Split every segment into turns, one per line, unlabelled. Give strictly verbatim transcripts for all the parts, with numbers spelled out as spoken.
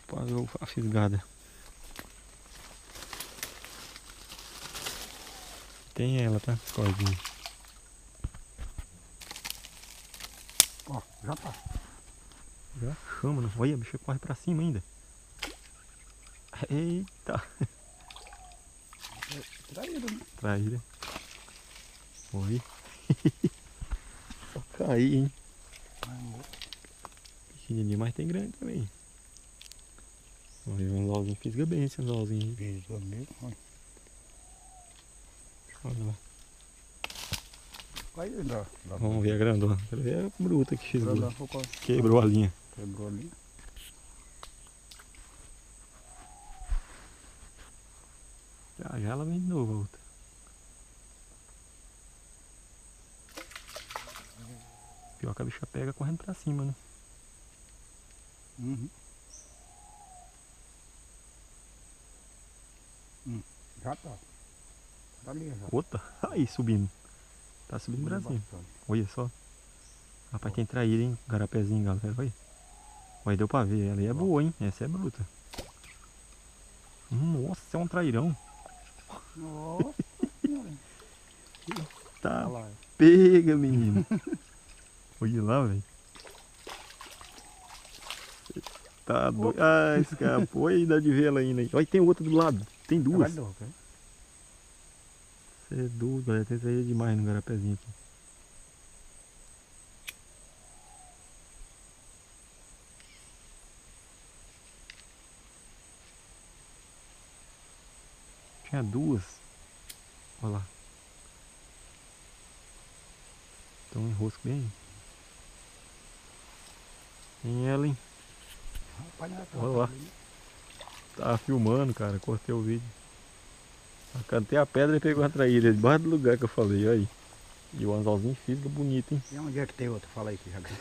Pra ver a fisgada. Tem ela, tá? Cordinha.
Ó, já tá.
Já chama, não? Olha, a bicha corre pra cima ainda. Eita!
Traíra, né?
Traíra. Oi. Só cair, hein? Pequenininho, mas tem grande também. Olha, um anzolzinho fisga bem esse anzolzinho aí.
Fisga mesmo, olha.
Olha lá.
Aí, dá, dá
Vamos ver a grandona. Quero ver a bruta que fisgou.
Grandona ficou-
Quebrou a linha.
Quebrou ali.
Já, já ela vem de novo a outra. Pior que a bicha pega correndo pra cima, né?
Uhum. Hum, já tá. Tá ali já.
Outra? Aí, subindo. Tá subindo pra cima.
Bastante.
Olha só. Rapaz, tem traíra, hein? Garapézinho, galera. Olha. Olha, deu pra ver. Ela aí é boa, hein? Essa é bruta. Nossa, é um trairão.
Nossa senhora.
Tá.
Olha lá.
Pega, menino. Olha lá, velho. Tá doido. Ah, escapou. Aí dá de ver ela ainda. Olha, tem outra do lado. Tem duas.
Vai louco, hein?
Você é doido, galera. Tem traíra demais no garapézinho aqui. Tinha duas. Olha lá. Tem um enrosco bem. Tem ela, hein?
Rapaz, não é
Olha lá.
ali, né?
Tava filmando, cara. Cortei o vídeo. Cantei a pedra e pegou a traíra. Debaixo do lugar que eu falei, olha aí. E o anzolzinho fisga bonito, hein?
E onde é que tem outro? Fala aí que já.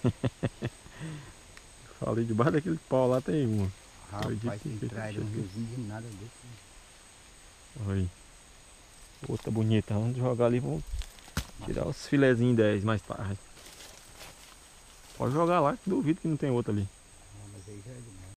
Falei, debaixo daquele pau lá tem uma.
Rapaz, tem traíra, um riozinho de nada desse.
Olha aí. Outra bonita. Vamos jogar ali, vamos tirar os filezinhos dez mais tarde. Pode jogar lá, que duvido que não tem outra ali.
Ah, mas aí já é